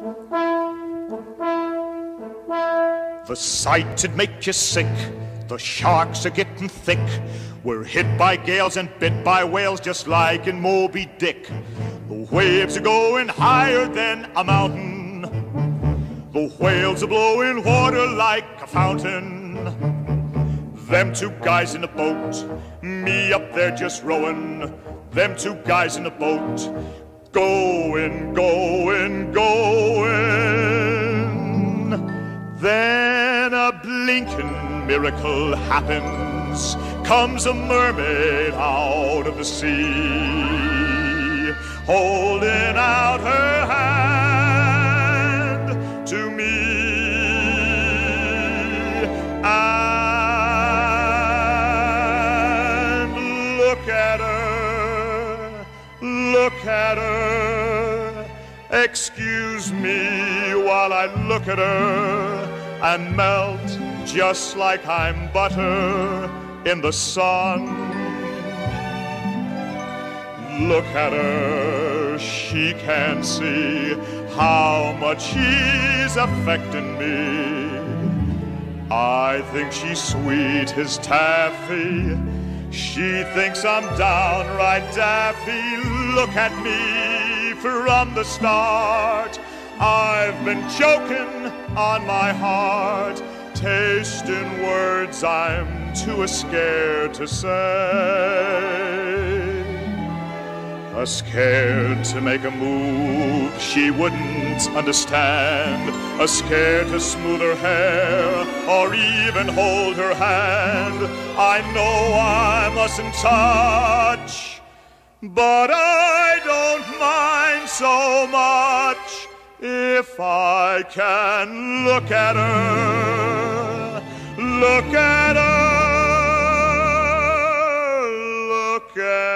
The sight'd make you sick, the sharks are getting thick. We're hit by gales and bit by whales just like in Moby Dick. The waves are going higher than a mountain. The whales are blowing water like a fountain. Them two guys in the boat, me up there just rowing. Them two guys in the boat, going, going, going. Then a blinking miracle happens. Comes a mermaid out of the sea, holding out her hand to me. And look at her, look at her. Excuse me while I look at her and melt just like I'm butter in the sun. Look at her, she can't see how much she's affecting me. I think she's sweet as taffy. She thinks I'm downright daffy. Look at me from the start. I've been choking on my heart, tasting words I'm too scared to say. Scared to make a move she wouldn't understand. Scared to smooth her hair or even hold her hand. I know I mustn't touch, but I don't mind so much if I can look at her, look at her, look at her.